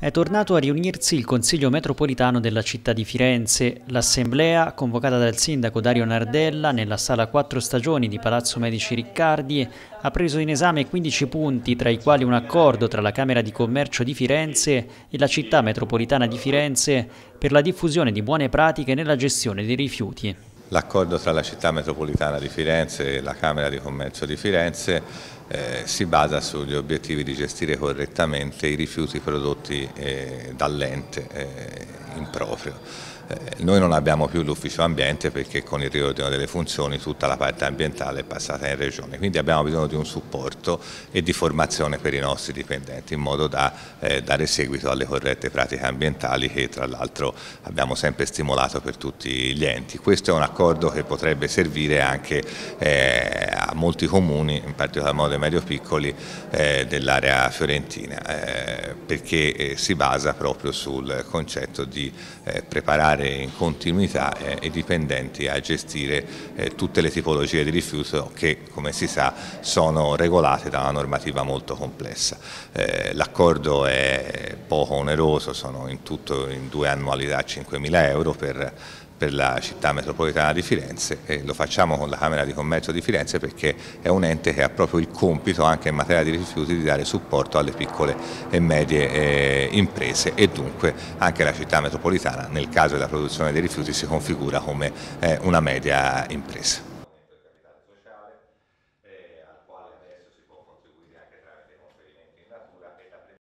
È tornato a riunirsi il Consiglio metropolitano della città di Firenze. L'assemblea, convocata dal sindaco Dario Nardella nella sala 4 Stagioni di Palazzo Medici Riccardi, ha preso in esame 15 punti, tra i quali un accordo tra la Camera di Commercio di Firenze e la città metropolitana di Firenze per la diffusione di buone pratiche nella gestione dei rifiuti. L'accordo tra la città metropolitana di Firenze e la Camera di Commercio di Firenze si basa sugli obiettivi di gestire correttamente i rifiuti prodotti dall'ente in proprio. Noi non abbiamo più l'ufficio ambiente perché con il riordino delle funzioni tutta la parte ambientale è passata in regione, quindi abbiamo bisogno di un supporto e di formazione per i nostri dipendenti in modo da dare seguito alle corrette pratiche ambientali che tra l'altro abbiamo sempre stimolato per tutti gli enti. Questo è un accordo che potrebbe servire anche a molti comuni, in particolar modo ai medio-piccoli dell'area fiorentina, perché si basa proprio sul concetto di preparare in continuità i dipendenti a gestire tutte le tipologie di rifiuto che, come si sa, sono regolate da una normativa molto complessa. L'accordo è poco oneroso, sono in tutto in 2 annualità 5.000 euro per la città metropolitana di Firenze e lo facciamo con la Camera di Commercio di Firenze perché è un ente che ha proprio il compito anche in materia di rifiuti di dare supporto alle piccole e medie imprese e dunque anche la città metropolitana nel caso della produzione dei rifiuti si configura come una media impresa.